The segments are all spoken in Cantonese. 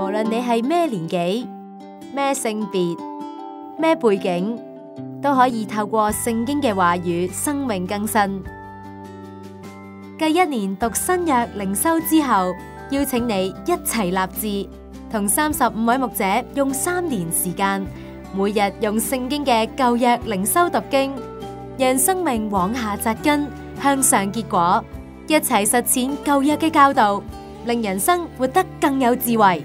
無論你係咩年紀、咩性別、咩背景，都可以透過聖經嘅話語生命更新。繼一年讀新約靈修之後，邀請你一齊立志，同35位牧者用3年時間，每日用聖經嘅舊約靈修讀經，讓生命往下扎根，向上結果，一齊實踐舊約嘅教導，令人生活得更有智慧。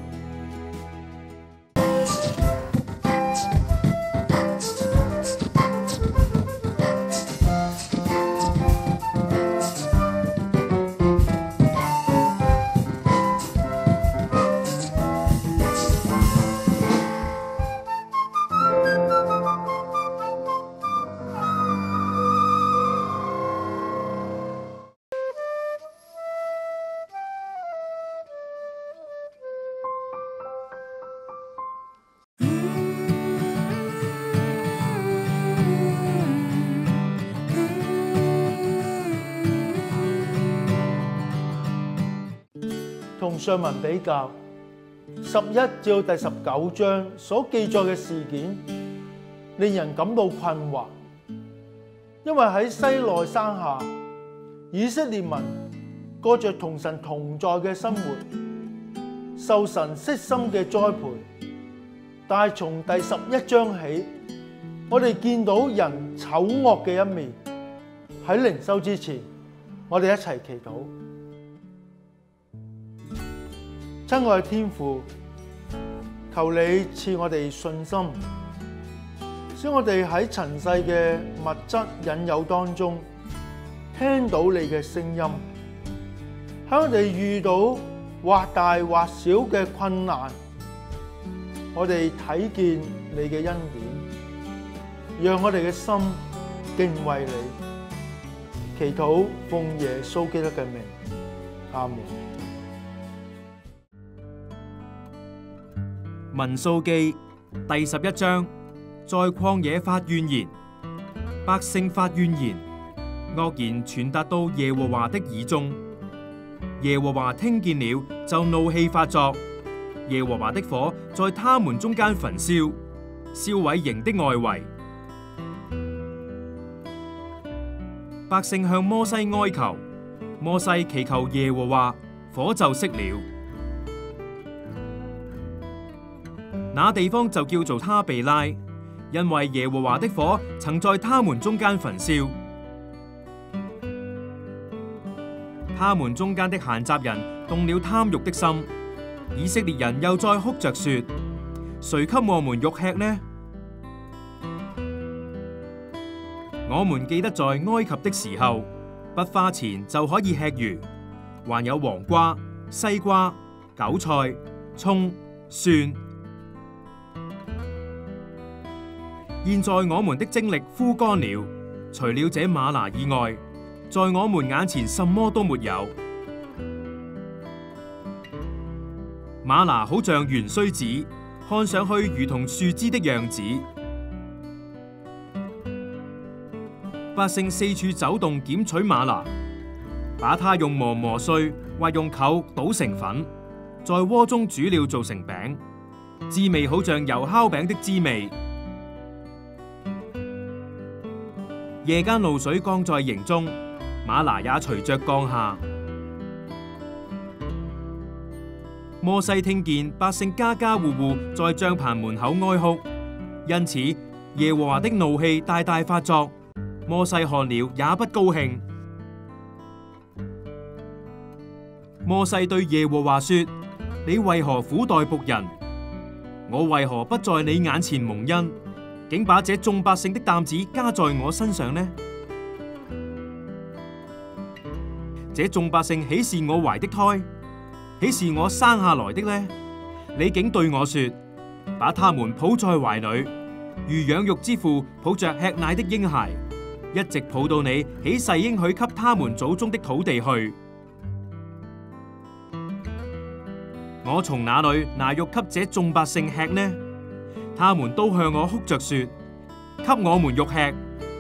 同上文比較，11至到第19章所記載嘅事件，令人感到困惑。因為喺西奈山下，以色列民過着同神同在嘅生活，受神悉心嘅栽培。但係從第11章起，我哋見到人醜惡嘅一面。喺靈修之前，我哋一齊祈禱。親愛的天父，求你賜我哋信心，使我哋喺塵世嘅物質引誘當中，聽到你嘅聲音。喺我哋遇到或大或小嘅困難，我哋睇見你嘅恩典，讓我哋嘅心敬畏你。祈禱奉耶穌基督嘅名，阿門。 民數記第11章，在曠野發怨言，百姓發怨言，惡言傳達到耶和華的耳中。耶和華聽見了，就怒氣發作。耶和華的火在他們中間焚燒，燒毀營的外圍。百姓向摩西哀求，摩西祈求耶和華，火就熄了。那地方就叫做他比拉，因為耶和華的火曾在他們中間焚燒。他們中間的閒雜人動了貪欲的心，以色列人又再哭着說：誰給我們肉吃呢？我們記得在埃及的時候，不花錢就可以吃魚，還有黃瓜、西瓜、韭菜、蔥、蒜。現在我們的精力枯乾了，除了這嗎哪以外，在我們眼前什麼都沒有。嗎哪好像芫荽子，看上去如同樹枝的樣子。百姓四處走動撿取嗎哪，把它用磨碎或用臼搗成粉，在鍋中煮了做成餅，滋味好像油烤餅的滋味。夜間露水降在營中，嗎哪也隨着降下。摩西聽見百姓家家戶戶在帳棚門口哀哭，因此耶和華的怒氣大大發作。摩西看了也不高興。摩西對耶和華說：你為何苦待僕人？我為何不在你眼前蒙恩，竟把這眾百姓的擔子加在我身上呢？這眾百姓豈是我懷的胎，豈是我生下來的呢？你竟對我說，把他們抱在懷裏，如養育之父抱着吃奶的嬰孩，一直抱到你起誓應許給他們祖宗的土地去。我從哪裏拿肉給這眾百姓吃呢？他們都向我哭着說：給我們肉吃。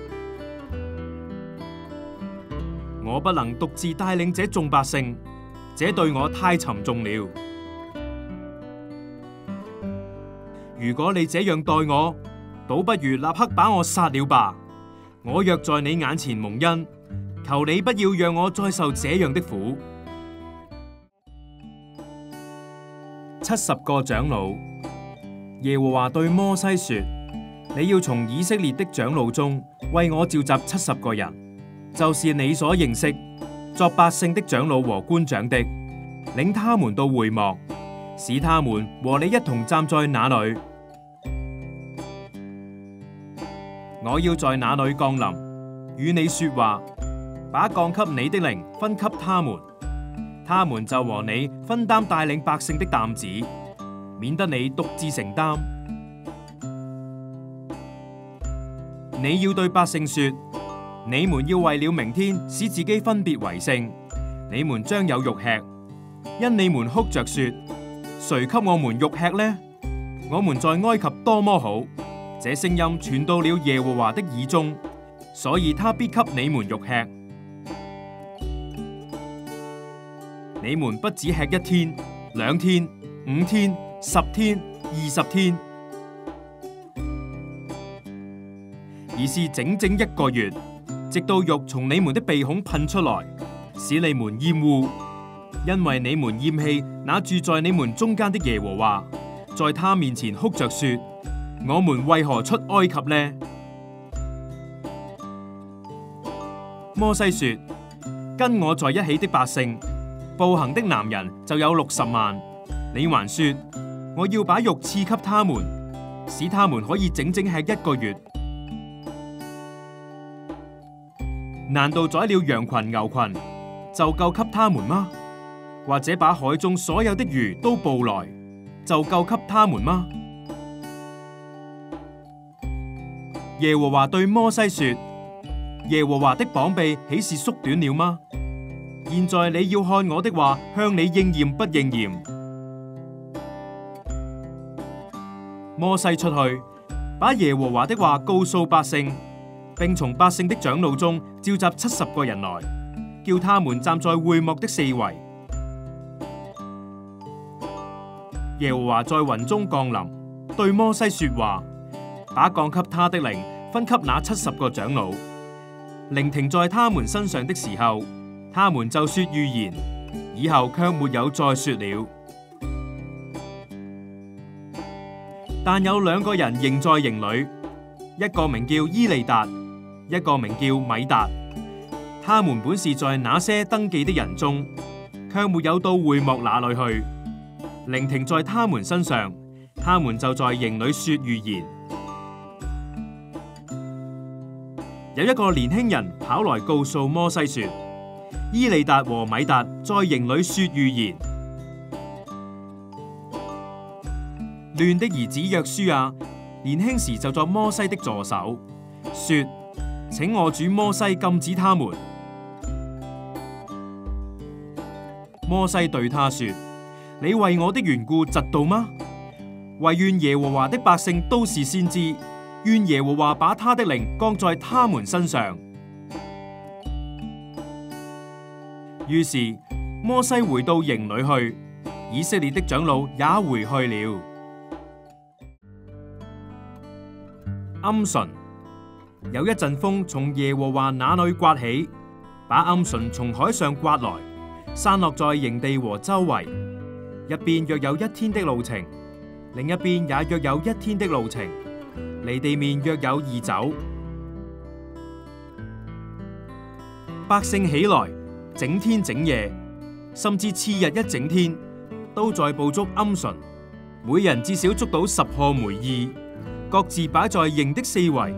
我不能獨自帶領這眾百姓，這對我太沉重了。 如果你這樣待我，倒不如立刻把我殺了吧。我若在你眼前蒙恩，求你不要讓我再受這樣的苦。70個長老。耶和華對摩西說：你要從以色列的長老中為我召集70個人，就是你所認識作百姓的長老和官長的，領他們到會幕，使他們和你一同站在那裏。我要在那裏降臨，與你說話，把降給你的靈分給他們，他們就和你分擔帶領百姓的擔子，免得你獨自承擔。你要對百姓說：你們要為了明天使自己分別為聖，你們將有肉吃，因你們哭着說：誰給我們肉吃呢？我們在埃及多麼好！這聲音傳到了耶和華的耳中，所以他必給你們肉吃。你們不只吃1天、2天、5天、10天、20天，而是整整1個月，直到肉從你們的鼻孔噴出來，使你們厭惡，因為你們厭棄那住在你們中間的耶和華，在他面前哭着說：我們為何出埃及呢？摩西說：跟我在一起的百姓，步行的男人就有60萬。你還說我要把肉賜給他們，使他們可以整整吃1個月。難道宰了羊群牛群就夠給他們嗎？或者把海中所有的魚都捕來就夠給他們嗎？耶和華對摩西說：耶和華的膀臂豈是縮短了嗎？現在你要看我的話向你應驗不應驗。摩西出去，把耶和華的話告訴百姓，並從百姓的長老中召集70個人來，叫他們站在會幕的四圍。耶和華在雲中降臨，對摩西說話，把降給他的靈分給那70個長老。靈停在他們身上的時候，他們就說預言，以後卻沒有再說了。但有2個人仍在營裏，一個名叫伊利達，一個名叫米達。他們本是在那些登記的人中，卻沒有到會幕那裏去。靈停在他們身上，他們就在營裏說預言。有一個年輕人跑來告訴摩西說：伊利達和米達在營裏說預言。嫩的兒子約書亞年輕時就作摩西的助手，說：請我主摩西禁止他們。摩西對他說：你為我的緣故嫉妒嗎？惟願耶和華的百姓都是先知，願耶和華把他的靈降在他們身上。於是摩西回到營裏去，以色列的長老也回去了。鵪鶉，有一陣風從耶和華那裏刮起，把鵪鶉從海上刮來，散落在營地和周圍。一邊約有1天的路程，另一邊也約有1天的路程，離地面約有2肘。百姓起來，整天整夜，甚至次日一整天，都在捕捉鵪鶉，每人至少捉到10賀梅珥，各自擺在營的四圍。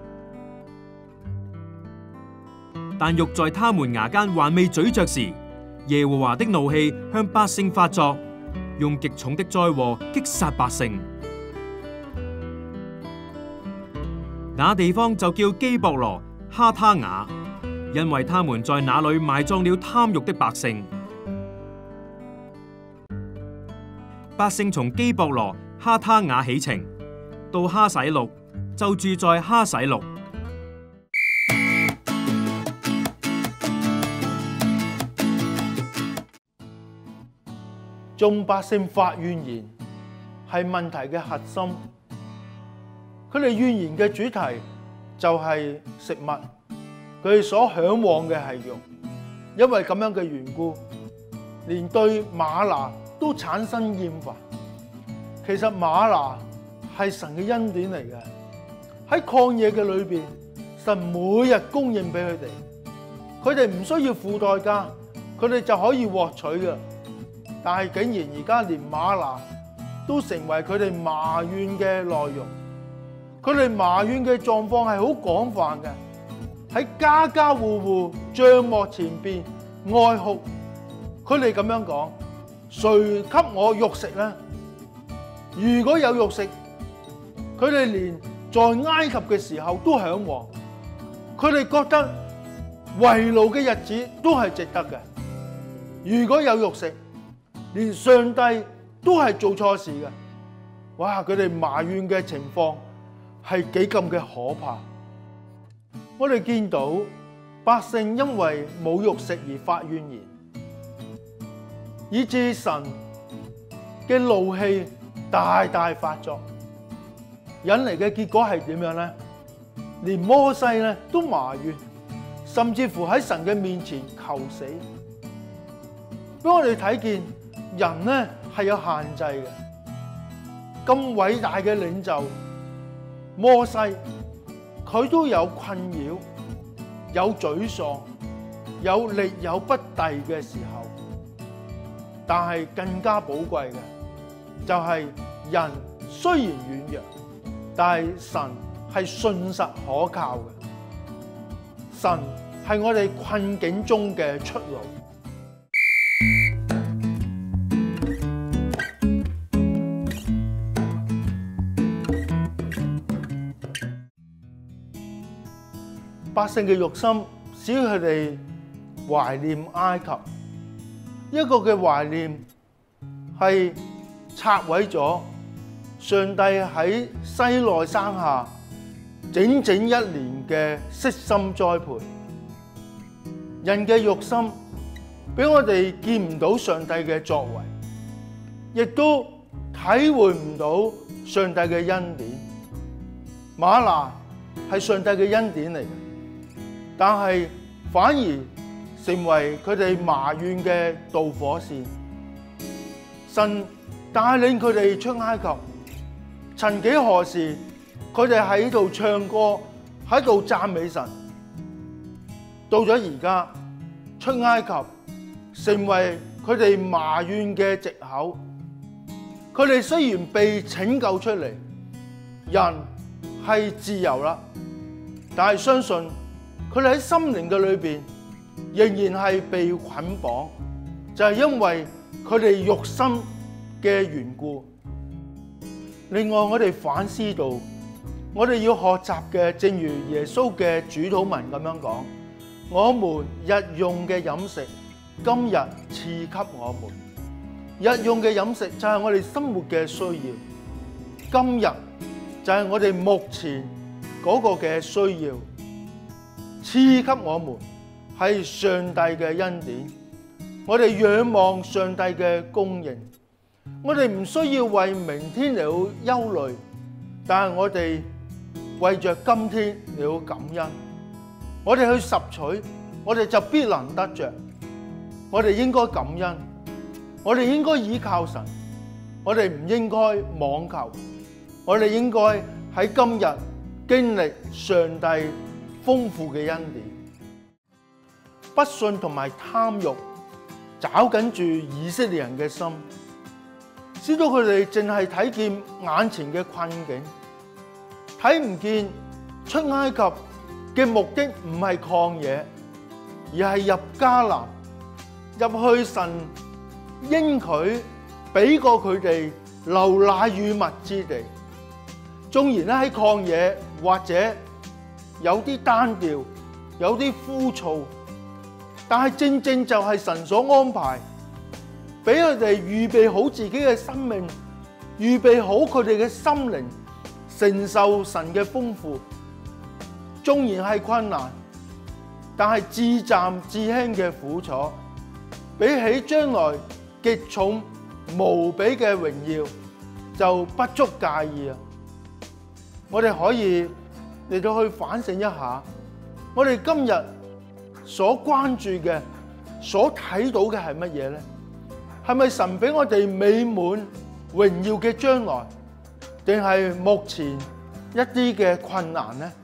但肉在他們牙間還未咀嚼時，耶和華的怒氣向百姓發作，用極重的災禍擊殺百姓。那地方就叫基博羅哈他雅，因為他們在那裏埋葬了貪欲的百姓。百姓從基博羅哈他雅起程，到哈洗錄，就住在哈洗錄。 眾百姓發怨言， 係問題嘅核心。佢哋怨言嘅主題就係食物，佢哋所向往嘅係肉。因為咁樣嘅緣故，連對嗎哪都產生厭煩。其實嗎哪係神嘅恩典嚟嘅，喺曠野嘅裏邊，神每日供應俾佢哋，佢哋唔需要付代價，佢哋就可以獲取嘅。但係竟然而家連嗎哪都成為佢哋埋怨嘅內容，佢哋埋怨嘅狀況係好廣泛嘅，喺家家戶戶帳幕前邊哀哭。佢哋咁樣講：誰給我肉食呢？如果有肉食，佢哋連在埃及嘅時候都向往，佢哋覺得為奴嘅日子都係值得嘅。如果有肉食，連上帝都係做錯事嘅。哇！佢哋埋怨嘅情況係幾咁嘅可怕。我哋見到百姓因為冇肉食而發怨言，以致神嘅怒氣大大發作，引嚟嘅結果係點樣呢？連摩西咧都埋怨，甚至乎喺神嘅面前求死。俾我哋睇見人咧係有限制嘅。咁偉大嘅領袖摩西，佢都有困擾、有沮喪、有力有不逮嘅時候。但係更加寶貴嘅就係人雖然軟弱，但係神係信實可靠嘅。神係我哋困境中嘅出路。百姓嘅肉心使佢哋懷念埃及，一個嘅懷念係拆毀咗上帝喺西奈山下整整1年嘅悉心栽培。人嘅肉心俾我哋見唔到上帝嘅作為，亦都體會唔到上帝嘅恩典。嗎哪係上帝嘅恩典嚟嘅，但係反而成為佢哋埋怨嘅導火線。神帶領佢哋出埃及，曾幾何時佢哋喺度唱歌，喺度讚美神。到咗而家出埃及成為佢哋埋怨嘅藉口。佢哋雖然被拯救出嚟，人係自由啦，但係相信佢哋喺心靈嘅裏邊仍然係被捆綁，就係因為佢哋肉心嘅緣故。另外，我哋反思到，我哋要學習嘅，正如耶穌嘅主禱文咁樣講：我們日用嘅飲食，今日賜給我們。日用嘅飲食就係我哋生活嘅需要，今日就係我哋目前嗰個嘅需要。賜給我們係上帝嘅恩典，我哋仰望上帝嘅供應，我哋唔需要為明天嚟到憂慮，但係我哋為着今天嚟到感恩。我哋去拾取，我哋就必能得着。我哋應該感恩，我哋應該倚靠神，我哋唔應該妄求，我哋應該喺今日經歷上帝豐富嘅恩典。不信同埋貪欲抓緊住以色列人嘅心，使到佢哋淨係睇見眼前嘅困境，睇唔見出埃及嘅目的唔係曠野，而係入迦南，入去神應許俾過佢哋流奶與蜜之地。縱然咧喺曠野或者有啲單調，有啲枯燥，但係正正就係神所安排，俾佢哋預備好自己嘅生命，預備好佢哋嘅心靈，承受神嘅豐富。縱然係困難，但係至暫至輕嘅苦楚，比起將來極重無比嘅榮耀， 就不足介意啊！我哋可以嚟到去反省一下，我哋今日所關注嘅、所睇到嘅係乜嘢呢？係咪神俾我哋美滿榮耀嘅將來，定係目前一啲嘅困難呢？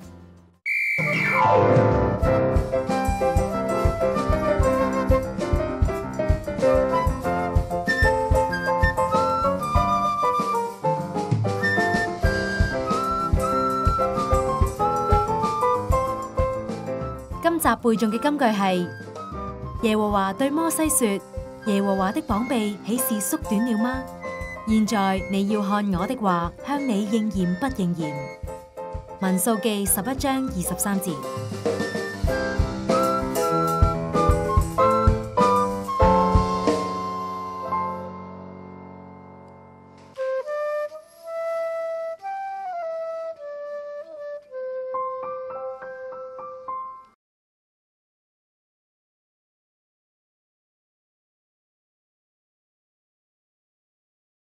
今集背誦嘅金句係：耶和華對摩西說，耶和華的膀臂豈是縮短了嗎？現在你要看我的話，向你應驗不應驗。民數記11章23節。